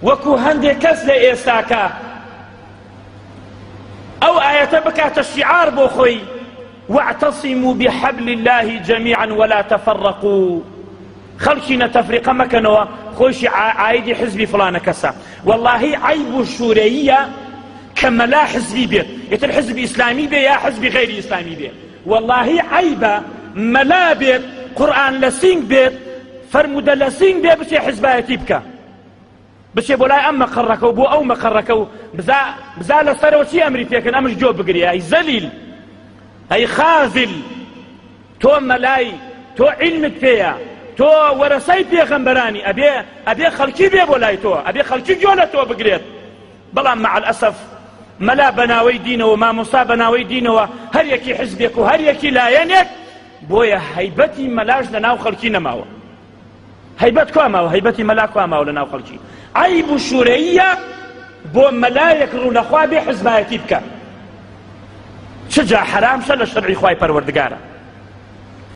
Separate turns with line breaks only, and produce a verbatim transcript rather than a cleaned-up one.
وەکو هەندێک کەس لە ئێستاکە ئەو ئاەتە بکاتە شیعار بۆ خۆی واعتصموا بحبل الله جميعا ولا تفرقوا خەڵکی نەتەفریقە مەکەنەوە خۆشی عایدی حزبی فلانە کەسە واللهی عیب و شوورەیە کە مەلا حزبی بێت یەتر حزبی ئیسلامی بێ یا حزبی غەیری ئیسلامی بێت واللهی عیبە مەلا بێت قورئان لە سینگ بێت فەرمودە لە سینگ بێ بچێ حزبایەتی بکە بچێ بۆ لای ئەم مەقەڕەکە و بۆ ئەو مەقەڕەکە و بزا لەسەرەوە چی ئەمری پێکەن ئەمش جۆ بگری ئەی زەلیل ئەی خازل تۆ مەلای تۆ عیلمت پێیە تۆ وەرەسەی پێغەمبەرانی ئەبێ ئەبێ خەڵکی بێ بۆ لای تۆ ئەبێ خەڵکی گوێ لە تۆ بگرێت بەڵام مع الأسف مەلا بەناوەی دینەوە مامۆستا بەناوەی دینەوە هەر یەکی حزبێک و هەر یەکی لایەنێک بۆیە هەیبەتی مەلاش لەناو خەڵکی نەماوە هەیبەت کوا ماوە هەیبەتی مەلا کوا ماوە لەناو خەڵکی عیب و شوورەیە بۆ مەلایەک ڕوو لەخوا بێ حزبایەتی بکە چ جا حرامشە لە شەرعی خوای پەروەردگارە